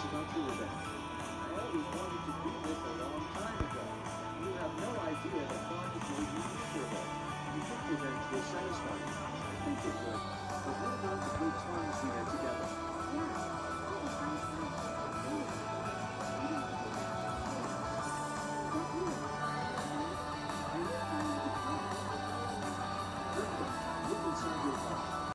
about you, Wittabix. I always wanted to do this a long time ago. You have no idea the thought has made me miserable. You think you're going to get satisfied. I think it would. But what about the good times?